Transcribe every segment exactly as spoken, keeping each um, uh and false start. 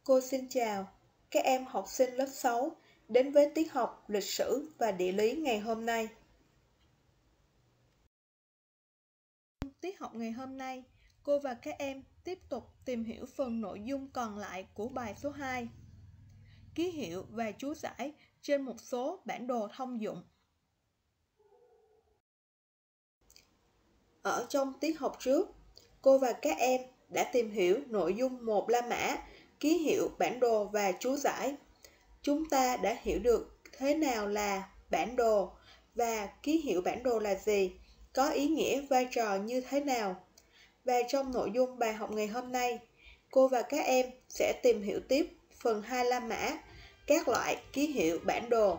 Cô xin chào các em học sinh lớp sáu đến với tiết học lịch sử và địa lý ngày hôm nay. Tiết học ngày hôm nay, cô và các em tiếp tục tìm hiểu phần nội dung còn lại của bài số hai. Ký hiệu và chú giải trên một số bản đồ thông dụng. Ở trong tiết học trước, cô và các em đã tìm hiểu nội dung một La Mã, ký hiệu, bản đồ và chú giải. Chúng ta đã hiểu được thế nào là bản đồ và ký hiệu bản đồ là gì, có ý nghĩa vai trò như thế nào. Và trong nội dung bài học ngày hôm nay, cô và các em sẽ tìm hiểu tiếp phần hai La Mã, các loại ký hiệu bản đồ.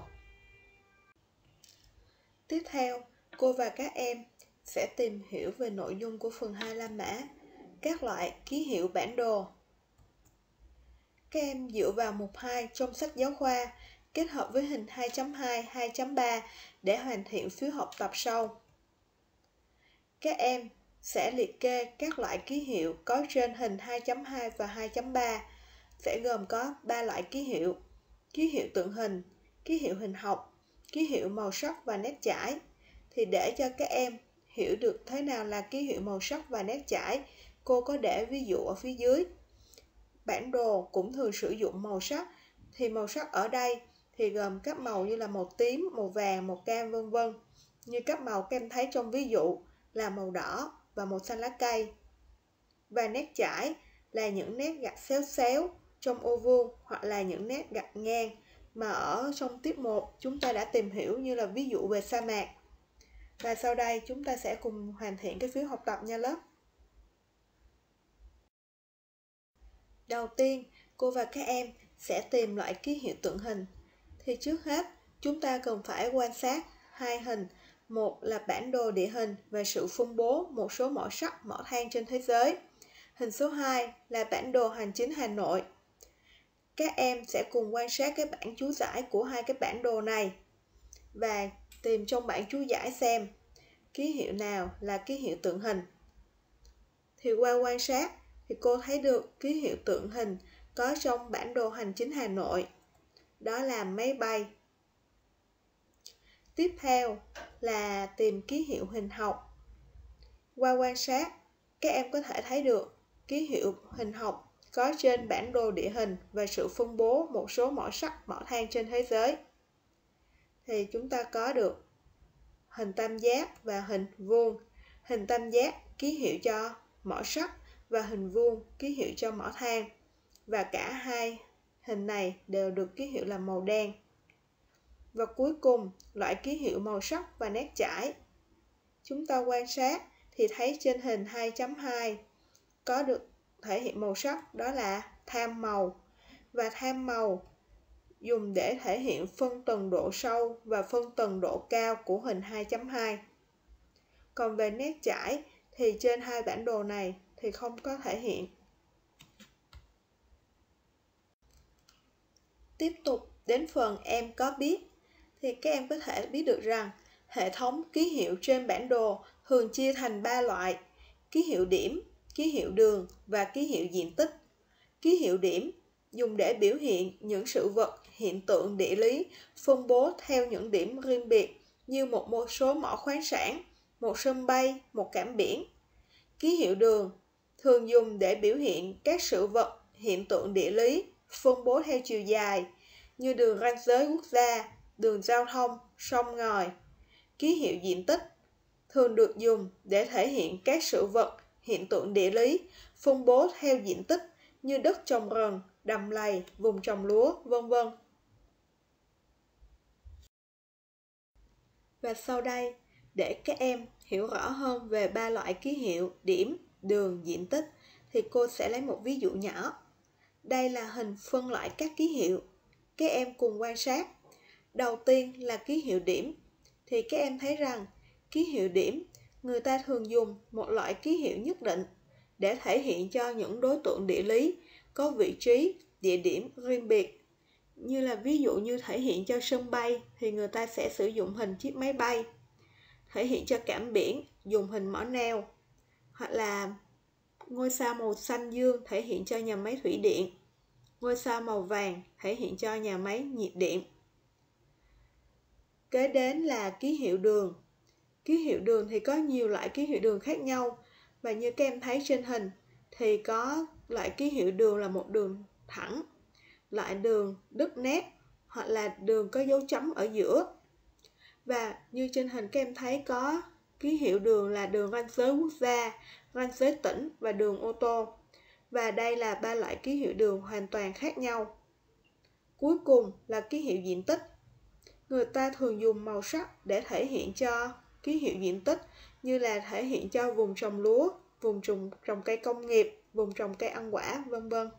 Tiếp theo, cô và các em sẽ tìm hiểu về nội dung của phần hai La Mã, các loại ký hiệu bản đồ. Các em dựa vào mục hai trong sách giáo khoa, kết hợp với hình hai chấm hai, hai chấm ba để hoàn thiện phiếu học tập sau. Các em sẽ liệt kê các loại ký hiệu có trên hình hai chấm hai và hai chấm ba, sẽ gồm có ba loại ký hiệu: ký hiệu tượng hình, ký hiệu hình học, ký hiệu màu sắc và nét chải. Thì để cho các em hiểu được thế nào là ký hiệu màu sắc và nét chải, cô có để ví dụ ở phía dưới. Bản đồ cũng thường sử dụng màu sắc, thì màu sắc ở đây thì gồm các màu như là màu tím, màu vàng, màu cam vân vân. Như các màu các em thấy trong ví dụ là màu đỏ và màu xanh lá cây. Và nét chải là những nét gạch xéo xéo trong ô vuông hoặc là những nét gạch ngang mà ở trong tiết một chúng ta đã tìm hiểu, như là ví dụ về sa mạc. Và sau đây chúng ta sẽ cùng hoàn thiện cái phiếu học tập nha lớp. Đầu tiên, cô và các em sẽ tìm loại ký hiệu tượng hình. Thì trước hết, chúng ta cần phải quan sát hai hình. Một là bản đồ địa hình và sự phân bố một số mỏ sắt, mỏ than trên thế giới. Hình số hai là bản đồ hành chính Hà Nội. Các em sẽ cùng quan sát cái bảng chú giải của hai cái bản đồ này và tìm trong bảng chú giải xem ký hiệu nào là ký hiệu tượng hình. Thì qua quan sát thì cô thấy được ký hiệu tượng hình có trong bản đồ hành chính Hà Nội, đó là máy bay. Tiếp theo là tìm ký hiệu hình học. Qua quan sát, các em có thể thấy được ký hiệu hình học có trên bản đồ địa hình và sự phân bố một số mỏ sắt, mỏ than trên thế giới. Thì chúng ta có được hình tam giác và hình vuông. Hình tam giác ký hiệu cho mỏ sắt và hình vuông ký hiệu cho mỏ than. Và cả hai hình này đều được ký hiệu là màu đen. Và cuối cùng, loại ký hiệu màu sắc và nét chải. Chúng ta quan sát thì thấy trên hình hai chấm hai có được thể hiện màu sắc, đó là tham màu. Và tham màu dùng để thể hiện phân tầng độ sâu và phân tầng độ cao của hình hai chấm hai. Còn về nét chải thì trên hai bản đồ này thì không có thể hiện. Tiếp tục đến phần em có biết, thì các em có thể biết được rằng hệ thống ký hiệu trên bản đồ thường chia thành ba loại: ký hiệu điểm, ký hiệu đường và ký hiệu diện tích. Ký hiệu điểm dùng để biểu hiện những sự vật, hiện tượng địa lý phân bố theo những điểm riêng biệt, như một, một số mỏ khoáng sản, một sân bay, một cảng biển. Ký hiệu đường thường dùng để biểu hiện các sự vật, hiện tượng địa lý phân bố theo chiều dài, như đường ranh giới quốc gia, đường giao thông, sông ngòi. Ký hiệu diện tích thường được dùng để thể hiện các sự vật, hiện tượng địa lý phân bố theo diện tích, như đất trồng rừng, đầm lầy, vùng trồng lúa, vân vân. Và sau đây, để các em hiểu rõ hơn về ba loại ký hiệu điểm, đường, diện tích, thì cô sẽ lấy một ví dụ nhỏ. Đây là hình phân loại các ký hiệu. Các em cùng quan sát. Đầu tiên là ký hiệu điểm. Thì các em thấy rằng ký hiệu điểm người ta thường dùng một loại ký hiệu nhất định để thể hiện cho những đối tượng địa lý có vị trí, địa điểm riêng biệt. Như là ví dụ như thể hiện cho sân bay thì người ta sẽ sử dụng hình chiếc máy bay. Thể hiện cho cảng biển dùng hình mỏ neo. Hoặc là ngôi sao màu xanh dương thể hiện cho nhà máy thủy điện. Ngôi sao màu vàng thể hiện cho nhà máy nhiệt điện. Kế đến là ký hiệu đường. Ký hiệu đường thì có nhiều loại ký hiệu đường khác nhau, và như các em thấy trên hình thì có loại ký hiệu đường là một đường thẳng, loại đường đứt nét hoặc là đường có dấu chấm ở giữa. Và như trên hình các em thấy có ký hiệu đường là đường ranh giới quốc gia, ranh giới tỉnh và đường ô tô. Và đây là ba loại ký hiệu đường hoàn toàn khác nhau. Cuối cùng là ký hiệu diện tích. Người ta thường dùng màu sắc để thể hiện cho ký hiệu diện tích, như là thể hiện cho vùng trồng lúa, vùng trồng, trồng cây công nghiệp, vùng trồng cây ăn quả, vân vân.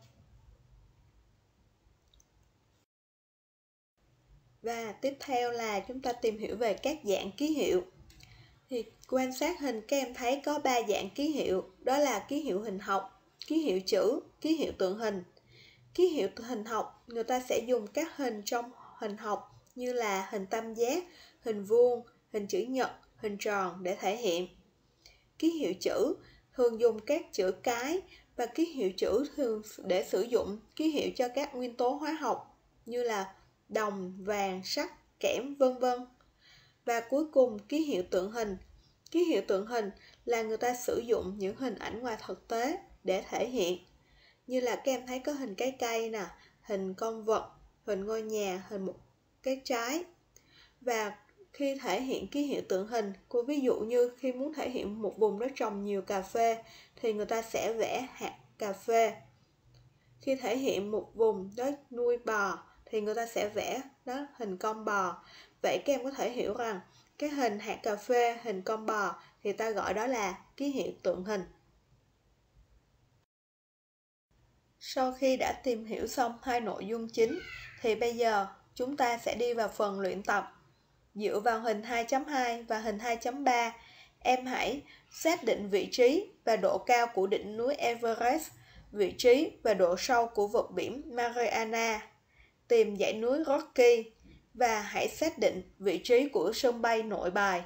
Và tiếp theo là chúng ta tìm hiểu về các dạng ký hiệu. Thì quan sát hình các em thấy có ba dạng ký hiệu, đó là ký hiệu hình học, ký hiệu chữ, ký hiệu tượng hình. Ký hiệu hình học người ta sẽ dùng các hình trong hình học như là hình tam giác, hình vuông, hình chữ nhật, hình tròn để thể hiện. Ký hiệu chữ thường dùng các chữ cái, và ký hiệu chữ thường để sử dụng ký hiệu cho các nguyên tố hóa học như là đồng, vàng, sắt, kẽm, vân vân. Và cuối cùng ký hiệu tượng hình. Ký hiệu tượng hình là người ta sử dụng những hình ảnh ngoài thực tế để thể hiện. Như là các em thấy có hình cái cây nè, hình con vật, hình ngôi nhà, hình một cái trái. Và khi thể hiện ký hiệu tượng hình, cô ví dụ như khi muốn thể hiện một vùng đó trồng nhiều cà phê thì người ta sẽ vẽ hạt cà phê. Khi thể hiện một vùng đó nuôi bò thì người ta sẽ vẽ đó hình con bò. Vậy các em có thể hiểu rằng cái hình hạt cà phê, hình con bò thì ta gọi đó là ký hiệu tượng hình. Sau khi đã tìm hiểu xong hai nội dung chính thì bây giờ chúng ta sẽ đi vào phần luyện tập. Dựa vào hình hai chấm hai và hình hai chấm ba, em hãy xác định vị trí và độ cao của đỉnh núi Everest, vị trí và độ sâu của vực biển Mariana, tìm dãy núi Rocky và hãy xác định vị trí của sân bay Nội Bài.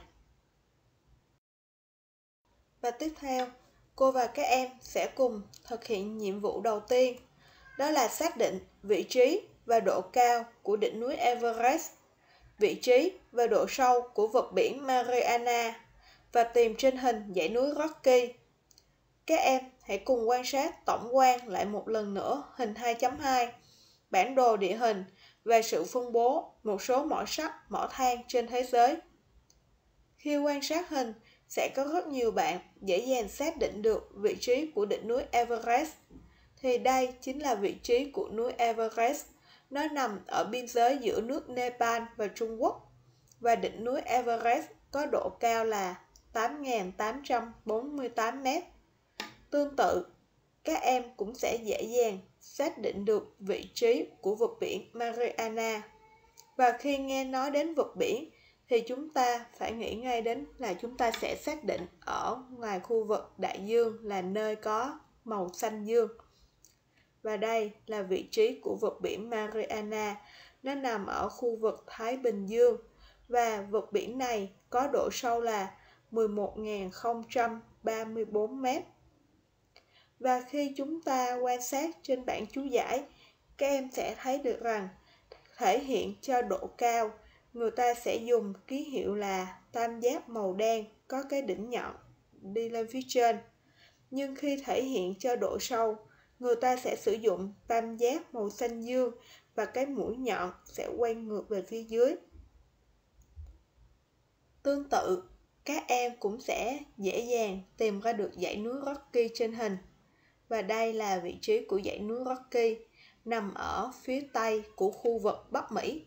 Và tiếp theo, cô và các em sẽ cùng thực hiện nhiệm vụ đầu tiên, đó là xác định vị trí và độ cao của đỉnh núi Everest, vị trí và độ sâu của vực biển Mariana và tìm trên hình dãy núi Rocky. Các em hãy cùng quan sát tổng quan lại một lần nữa hình hai chấm hai, bản đồ địa hình và sự phân bố một số mỏ sắt, mỏ than trên thế giới. Khi quan sát hình, sẽ có rất nhiều bạn dễ dàng xác định được vị trí của đỉnh núi Everest. Thì đây chính là vị trí của núi Everest. Nó nằm ở biên giới giữa nước Nepal và Trung Quốc. Và đỉnh núi Everest có độ cao là tám nghìn tám trăm bốn mươi tám mét. Tương tự, các em cũng sẽ dễ dàng xác định được vị trí của vực biển Mariana. Và khi nghe nói đến vực biển thì chúng ta phải nghĩ ngay đến là chúng ta sẽ xác định ở ngoài khu vực đại dương là nơi có màu xanh dương. Và đây là vị trí của vực biển Mariana. Nó nằm ở khu vực Thái Bình Dương. Và vực biển này có độ sâu là mười một nghìn không trăm ba mươi bốn mét. Và khi chúng ta quan sát trên bảng chú giải, các em sẽ thấy được rằng thể hiện cho độ cao, người ta sẽ dùng ký hiệu là tam giác màu đen có cái đỉnh nhọn đi lên phía trên. Nhưng khi thể hiện cho độ sâu, người ta sẽ sử dụng tam giác màu xanh dương và cái mũi nhọn sẽ quay ngược về phía dưới. Tương tự, các em cũng sẽ dễ dàng tìm ra được dãy núi Rocky trên hình. Và đây là vị trí của dãy núi Rocky, nằm ở phía tây của khu vực Bắc Mỹ.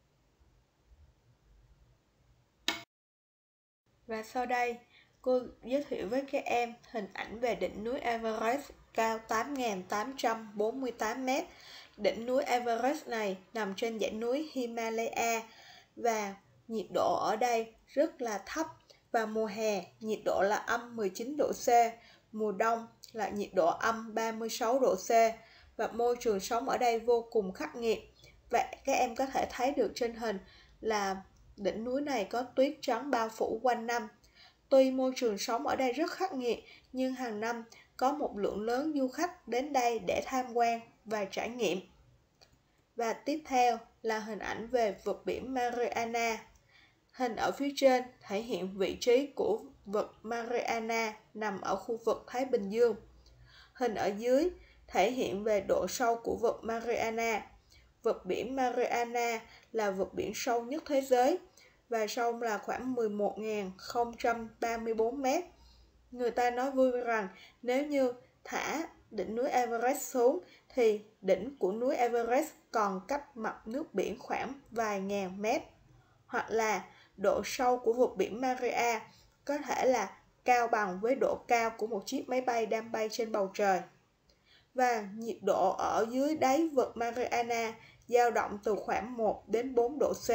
Và sau đây, cô giới thiệu với các em hình ảnh về đỉnh núi Everest cao tám nghìn tám trăm bốn mươi tám mét. Đỉnh núi Everest này nằm trên dãy núi Himalaya và nhiệt độ ở đây rất là thấp. Và mùa hè, nhiệt độ là âm mười chín độ C, mùa đông là nhiệt độ âm ba mươi sáu độ C. Và môi trường sống ở đây vô cùng khắc nghiệt. Và các em có thể thấy được trên hình là đỉnh núi này có tuyết trắng bao phủ quanh năm. Tuy môi trường sống ở đây rất khắc nghiệt, nhưng hàng năm có một lượng lớn du khách đến đây để tham quan và trải nghiệm. Và tiếp theo là hình ảnh về vực biển Mariana. Hình ở phía trên thể hiện vị trí của vực Mariana nằm ở khu vực Thái Bình Dương. Hình ở dưới thể hiện về độ sâu của vực Mariana. Vực biển Mariana là vực biển sâu nhất thế giới và sâu là khoảng mười một nghìn không trăm ba mươi tư mét. Người ta nói vui rằng nếu như thả đỉnh núi Everest xuống thì đỉnh của núi Everest còn cách mặt nước biển khoảng vài ngàn mét. Hoặc là độ sâu của vực biển Maria có thể là cao bằng với độ cao của một chiếc máy bay đang bay trên bầu trời. Và nhiệt độ ở dưới đáy vực Mariana dao động từ khoảng một đến bốn độ C.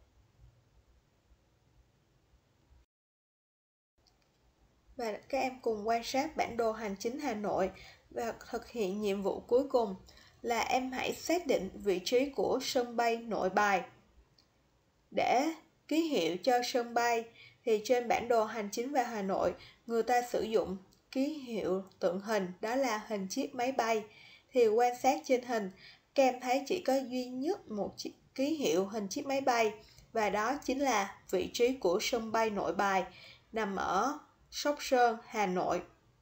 Và các em cùng quan sát bản đồ hành chính Hà Nội và thực hiện nhiệm vụ cuối cùng là em hãy xác định vị trí của sân bay Nội Bài. Để ký hiệu cho sân bay thì trên bản đồ hành chính về Hà Nội, người ta sử dụng ký hiệu tượng hình, đó là hình chiếc máy bay. Thì quan sát trên hình, các em thấy chỉ có duy nhất một ký hiệu hình chiếc máy bay, và đó chính là vị trí của sân bay Nội Bài, nằm ở Sóc Sơn, Hà Nội.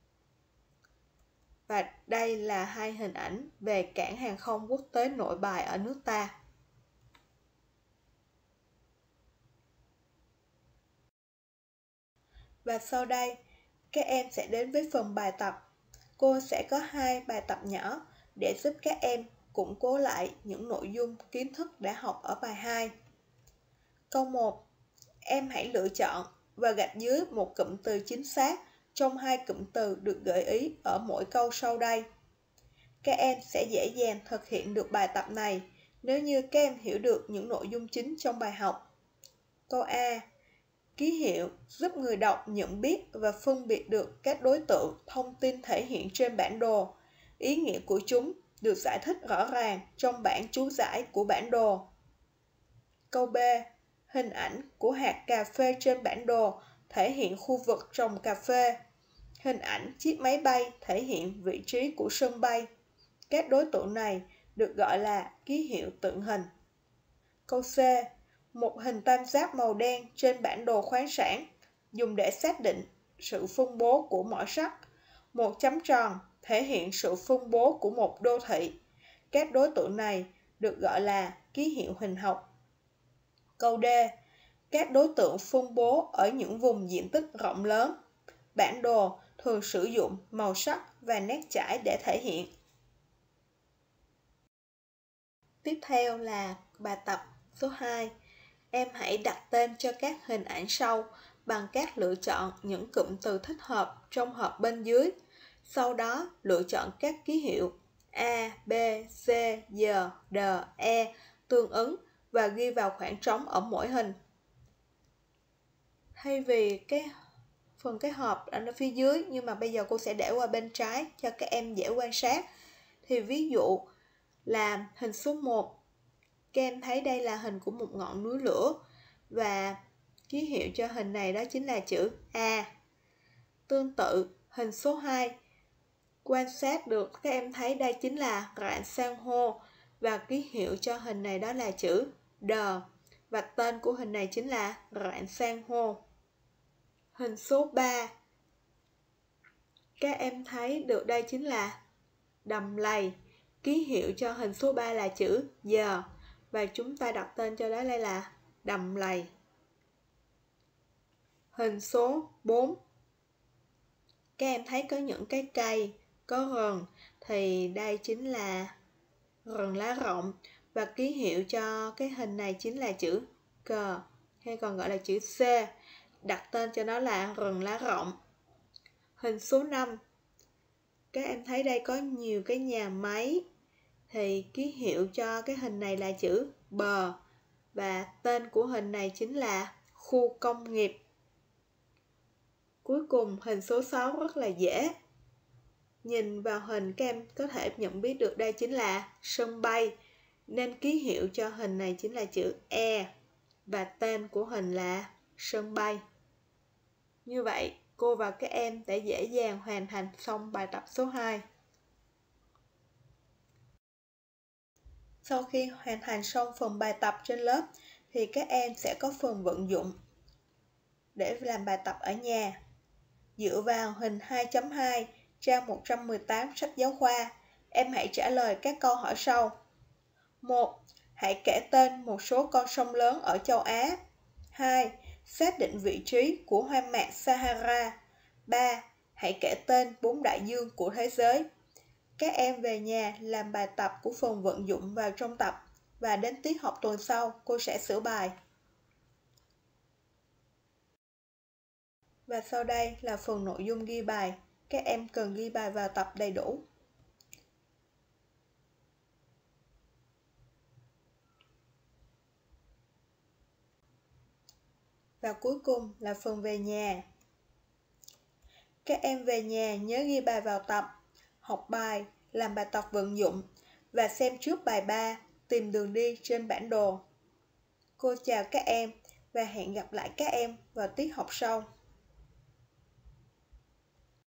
Và đây là hai hình ảnh về cảng hàng không quốc tế Nội Bài ở nước ta. Và sau đây, các em sẽ đến với phần bài tập. Cô sẽ có hai bài tập nhỏ để giúp các em củng cố lại những nội dung kiến thức đã học ở bài hai. Câu một. Em hãy lựa chọn và gạch dưới một cụm từ chính xác trong hai cụm từ được gợi ý ở mỗi câu sau đây. Các em sẽ dễ dàng thực hiện được bài tập này nếu như các em hiểu được những nội dung chính trong bài học. Câu A. Ký hiệu giúp người đọc nhận biết và phân biệt được các đối tượng thông tin thể hiện trên bản đồ. Ý nghĩa của chúng được giải thích rõ ràng trong bảng chú giải của bản đồ. Câu B. Hình ảnh của hạt cà phê trên bản đồ thể hiện khu vực trồng cà phê. Hình ảnh chiếc máy bay thể hiện vị trí của sân bay. Các đối tượng này được gọi là ký hiệu tượng hình. Câu C. Một hình tam giác màu đen trên bản đồ khoáng sản dùng để xác định sự phân bố của mỏ sắt. Một chấm tròn thể hiện sự phân bố của một đô thị. Các đối tượng này được gọi là ký hiệu hình học. Câu D. Các đối tượng phân bố ở những vùng diện tích rộng lớn. Bản đồ thường sử dụng màu sắc và nét chải để thể hiện. Tiếp theo là bài tập số hai. Em hãy đặt tên cho các hình ảnh sau bằng cách lựa chọn những cụm từ thích hợp trong hộp bên dưới. Sau đó lựa chọn các ký hiệu A, B, C, D, D, E tương ứng và ghi vào khoảng trống ở mỗi hình. Thay vì cái phần cái hộp ở phía dưới, nhưng mà bây giờ cô sẽ để qua bên trái cho các em dễ quan sát. Thì ví dụ là hình số một, các em thấy đây là hình của một ngọn núi lửa và ký hiệu cho hình này đó chính là chữ A. Tương tự, hình số hai, quan sát được các em thấy đây chính là rạn san hô và ký hiệu cho hình này đó là chữ D. Và tên của hình này chính là rạn san hô. Hình số ba, các em thấy được đây chính là đầm lầy. Ký hiệu cho hình số ba là chữ D. Và chúng ta đặt tên cho đó đây là đầm lầy. Hình số bốn, các em thấy có những cái cây, có rừng, thì đây chính là rừng lá rộng. Và ký hiệu cho cái hình này chính là chữ cờ, hay còn gọi là chữ C. Đặt tên cho nó là rừng lá rộng. Hình số năm, các em thấy đây có nhiều cái nhà máy, thì ký hiệu cho cái hình này là chữ bờ. Và tên của hình này chính là khu công nghiệp. Cuối cùng hình số sáu rất là dễ. Nhìn vào hình các em có thể nhận biết được đây chính là sân bay, nên ký hiệu cho hình này chính là chữ E. Và tên của hình là sân bay. Như vậy cô và các em đã dễ dàng hoàn thành xong bài tập số hai. Sau khi hoàn thành xong phần bài tập trên lớp, thì các em sẽ có phần vận dụng để làm bài tập ở nhà. Dựa vào hình hai chấm hai, trang một trăm mười tám sách giáo khoa, em hãy trả lời các câu hỏi sau. một. Hãy kể tên một số con sông lớn ở châu Á. hai. Xác định vị trí của hoang mạc Sahara. ba. Hãy kể tên bốn đại dương của thế giới. Các em về nhà làm bài tập của phần vận dụng vào trong tập, và đến tiết học tuần sau cô sẽ sửa bài. Và sau đây là phần nội dung ghi bài. Các em cần ghi bài vào tập đầy đủ. Và cuối cùng là phần về nhà. Các em về nhà nhớ ghi bài vào tập, học bài, làm bài tập vận dụng và xem trước bài ba, tìm đường đi trên bản đồ. Cô chào các em và hẹn gặp lại các em vào tiết học sau.